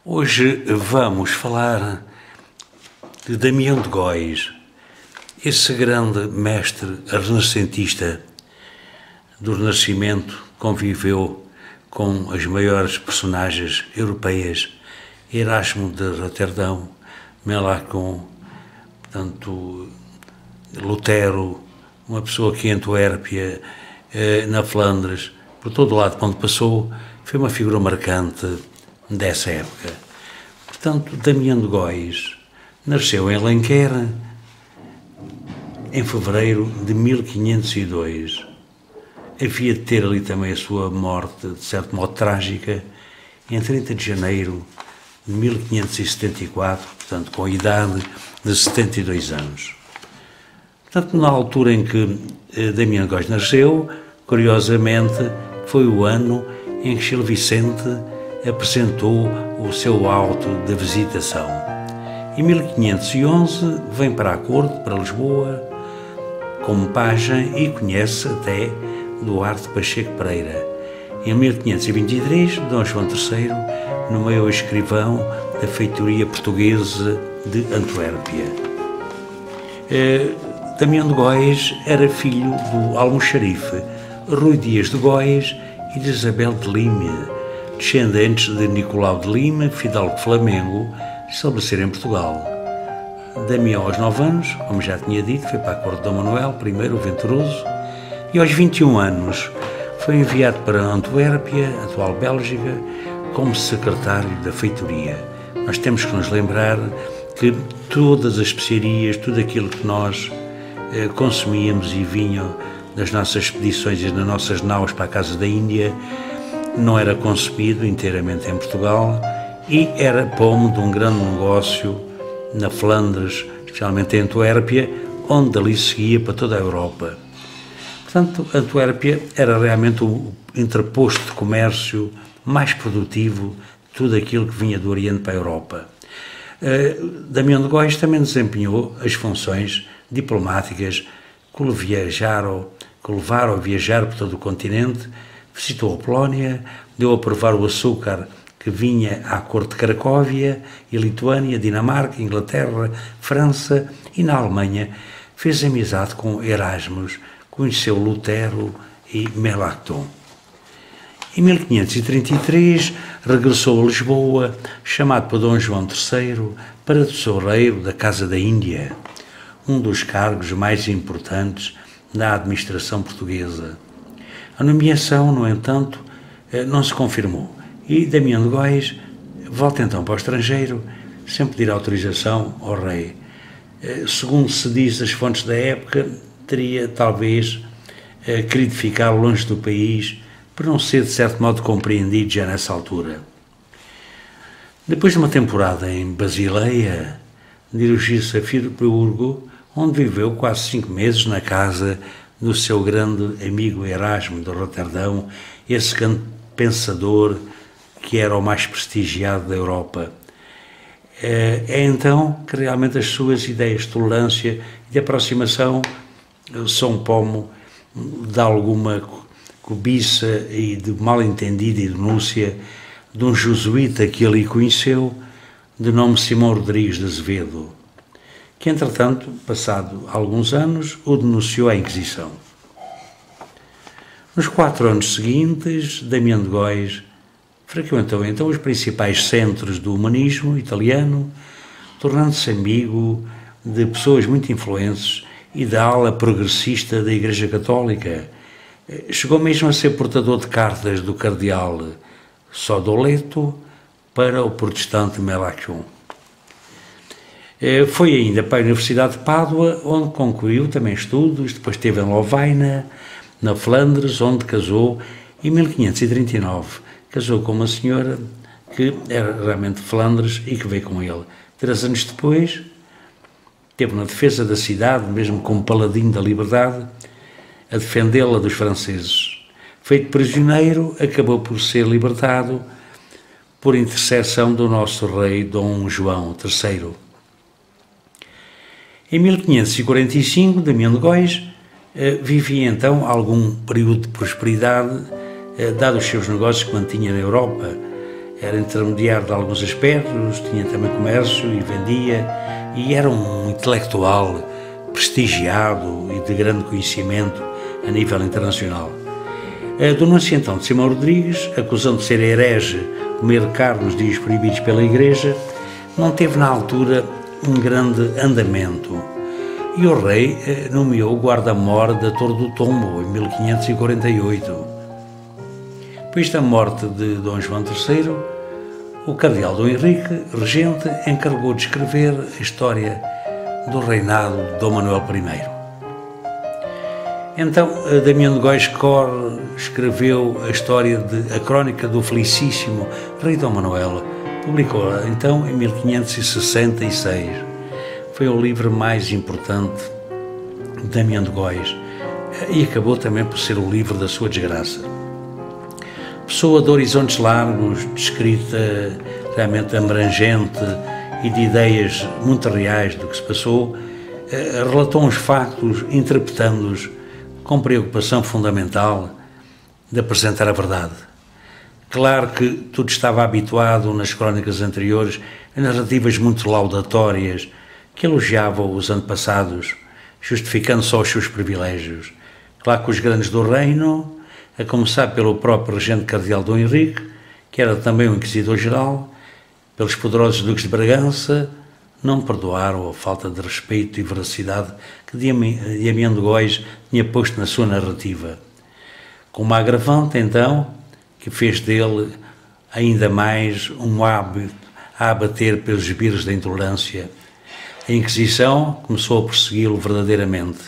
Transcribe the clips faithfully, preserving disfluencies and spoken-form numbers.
Hoje vamos falar de Damião de Góis, esse grande mestre renascentista do Renascimento, conviveu com as maiores personagens europeias, Erasmo de Roterdão, Melanchthon, portanto, Lutero, uma pessoa que em Antuérpia, na Flandres, por todo o lado onde passou, foi uma figura marcante dessa época. Portanto, Damião de Góis nasceu em Alenquer em fevereiro de mil quinhentos e dois. Havia de ter ali também a sua morte, de certo modo trágica, em trinta de janeiro de mil quinhentos e setenta e quatro, portanto, com a idade de setenta e dois anos. Portanto, na altura em que Damião de Góis nasceu, curiosamente, foi o ano em que Gil Vicente apresentou o seu auto de visitação. Em mil quinhentos e onze vem para a corte, para Lisboa, como pajem e conhece até Duarte Pacheco Pereira. Em mil quinhentos e vinte e três, Dom João terceiro nomeou o escrivão da feitoria portuguesa de Antuérpia. Eh, Damião de Góis era filho do almoxarife Rui Dias de Góis e de Isabel de Lima, descendentes de Nicolau de Lima, fidalgo Flamengo, estabeleceram em Portugal. Damião, aos nove anos, como já tinha dito, foi para a corte de Dom Manuel I, o Venturoso, e aos vinte e um anos foi enviado para Antuérpia, atual Bélgica, como secretário da feitoria. Nós temos que nos lembrar que todas as especiarias, tudo aquilo que nós eh, consumíamos e vinham das nossas expedições e das nossas naus para a casa da Índia, não era concebido inteiramente em Portugal e era pomo de um grande negócio na Flandres, especialmente em Antuérpia, onde dali seguia para toda a Europa. Portanto, Antuérpia era realmente o interposto de comércio mais produtivo de tudo aquilo que vinha do Oriente para a Europa. Uh, Damião de Góis também desempenhou as funções diplomáticas que o viajaram, que o levaram a viajar por todo o continente. Visitou a Polónia, deu a provar o açúcar que vinha à corte de Cracóvia e Lituânia, Dinamarca, Inglaterra, França, e na Alemanha fez amizade com Erasmus, conheceu Lutero e Melanchthon. Em mil quinhentos e trinta e três regressou a Lisboa, chamado por Dom João terceiro para tesoureiro da Casa da Índia, um dos cargos mais importantes da administração portuguesa. A nomeação, no entanto, não se confirmou e Damião de Góis volta então para o estrangeiro sem pedir autorização ao rei. Segundo se diz as fontes da época, teria talvez querido ficar longe do país por não ser de certo modo compreendido já nessa altura. Depois de uma temporada em Basileia, dirigiu-se a Friburgo, onde viveu quase cinco meses na casa do seu grande amigo Erasmo de Roterdão, esse grande pensador que era o mais prestigiado da Europa. É, é então que realmente as suas ideias de tolerância e de aproximação são pomo de alguma cobiça e de mal-entendida e denúncia de um jesuíta que ali conheceu, de nome Simão Rodrigues de Azevedo, que, entretanto, passado alguns anos, o denunciou à Inquisição. Nos quatro anos seguintes, Damião de Góis frequentou então os principais centros do humanismo italiano, tornando-se amigo de pessoas muito influentes e da ala progressista da Igreja Católica. Chegou mesmo a ser portador de cartas do cardeal Sodoleto para o protestante Melanchthon. Foi ainda para a Universidade de Pádua, onde concluiu também estudos, depois esteve em Lovaina, na Flandres, onde casou em mil quinhentos e trinta e nove. Casou com uma senhora que era realmente de Flandres e que veio com ele. Três anos depois, esteve na defesa da cidade, mesmo como paladino da liberdade, a defendê-la dos franceses. Feito prisioneiro, acabou por ser libertado por intercessão do nosso rei Dom João terceiro. Em mil quinhentos e quarenta e cinco, Damião de Góis eh, vivia então algum período de prosperidade, eh, dado os seus negócios que mantinha na Europa. era intermediário de alguns aspectos, tinha também comércio e vendia, e era um intelectual prestigiado e de grande conhecimento a nível internacional. Denúncia então de Simão Rodrigues, acusando de ser herege comer carne nos dias proibidos pela Igreja, não teve na altura um grande andamento, e o rei nomeou o guarda-mor da Torre do Tombo em mil quinhentos e quarenta e oito. Depois da morte de Dom João terceiro, o cardeal Dom Henrique, regente, encarregou de escrever a história do reinado de Dom Manuel primeiro. Então, Damião de Góis Corre escreveu a história de A Crónica do Felicíssimo Rei Dom Manuel, publicou-a então em mil quinhentos e sessenta e seis. Foi o livro mais importante de Damião de Góis e acabou também por ser o livro da sua desgraça. Pessoa de horizontes largos, de escrita realmente abrangente e de ideias muito reais do que se passou, relatou uns factos, interpretando-os com preocupação fundamental de apresentar a verdade. Claro que tudo estava habituado nas crónicas anteriores a narrativas muito laudatórias que elogiavam os antepassados, justificando só os seus privilégios. Claro que os grandes do reino, a começar pelo próprio regente cardeal Dom Henrique, que era também o inquisidor-geral, pelos poderosos duques de Bragança, não perdoaram a falta de respeito e veracidade que Damião de Góis tinha posto na sua narrativa. Com uma agravante, então, que fez dele ainda mais um hábito a abater pelos esbirros da intolerância. A Inquisição começou a persegui-lo verdadeiramente.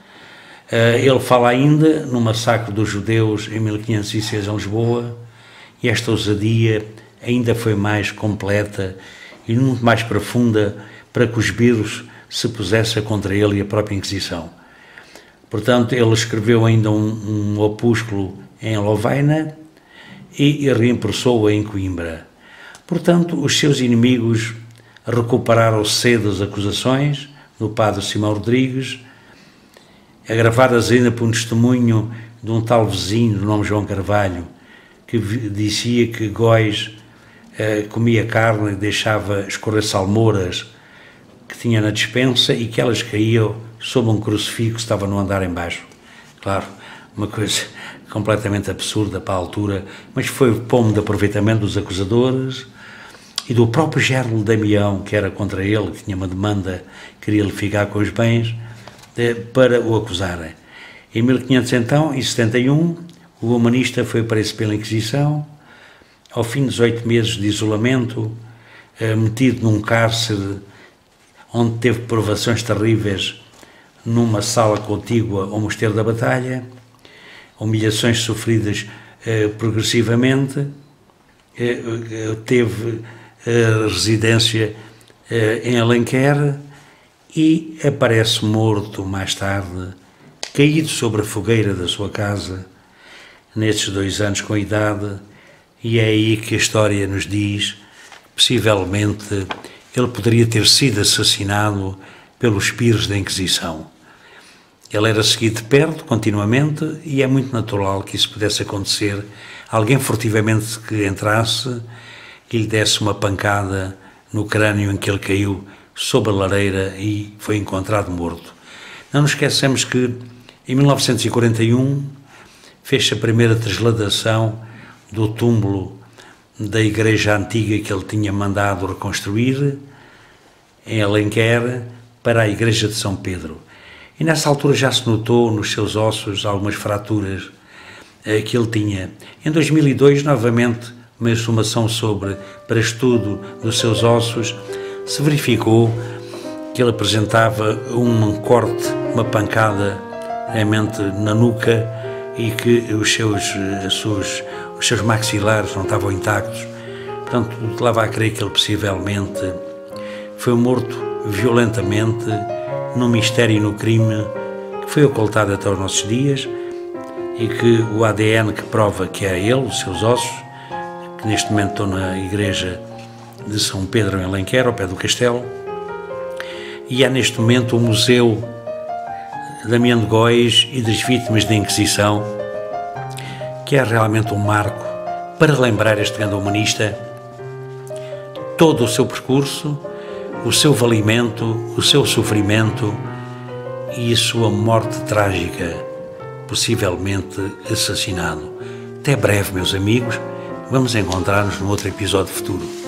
Ele fala ainda no massacre dos judeus em mil quinhentos e seis em Lisboa, e esta ousadia ainda foi mais completa e muito mais profunda para que os esbirros se pusessem contra ele e a própria Inquisição. Portanto, ele escreveu ainda um, um opúsculo em Lovaina e, e reimpressou-o em Coimbra. Portanto, os seus inimigos recuperaram cedo as acusações do padre Simão Rodrigues, agravadas ainda por um testemunho de um tal vizinho de nome João Carvalho, que dizia que Góis eh, comia carne e deixava escorrer salmouras que tinha na despensa e que elas caíam sob um crucifixo que estava no andar em baixo. Claro, uma coisa completamente absurda para a altura, mas foi o pomo de aproveitamento dos acusadores e do próprio Gerlo Damião, que era contra ele, que tinha uma demanda, queria-lhe ficar com os bens, para o acusarem. Em mil quinhentos e setenta e um, o humanista foi preso pela Inquisição. Ao fim de dezoito meses de isolamento, metido num cárcere onde teve provações terríveis numa sala contígua ao Mosteiro da Batalha, humilhações sofridas progressivamente, teve residência em Alenquer, e aparece morto mais tarde, caído sobre a fogueira da sua casa, nesses dois anos com idade, e é aí que a história nos diz, possivelmente, ele poderia ter sido assassinado pelos pires da Inquisição. Ele era seguido de perto, continuamente, e é muito natural que isso pudesse acontecer, alguém furtivamente que entrasse e lhe desse uma pancada no crânio em que ele caiu, sob a lareira, e foi encontrado morto. Não nos esquecemos que em mil novecentos e quarenta e um fez-se a primeira transladação do túmulo da igreja antiga que ele tinha mandado reconstruir em Alenquer para a igreja de São Pedro. E nessa altura já se notou nos seus ossos algumas fraturas eh, que ele tinha. Em dois mil e dois, novamente, uma exumação sobre, para estudo dos seus ossos, se verificou que ele apresentava um corte, uma pancada realmente na nuca e que os seus, os seus, os seus maxilares não estavam intactos. Portanto, leva a crer que ele possivelmente foi morto violentamente num mistério e no crime que foi ocultado até os nossos dias e que o A D N que prova que é ele, os seus ossos, que neste momento estão na igreja de São Pedro em Alenquer, ao pé do castelo, e há neste momento o Museu Damião de Góis e das Vítimas da Inquisição, que é realmente um marco para relembrar este grande humanista todo o seu percurso, o seu valimento, o seu sofrimento e a sua morte trágica, possivelmente assassinado. Até breve, meus amigos. Vamos encontrar-nos num outro episódio futuro.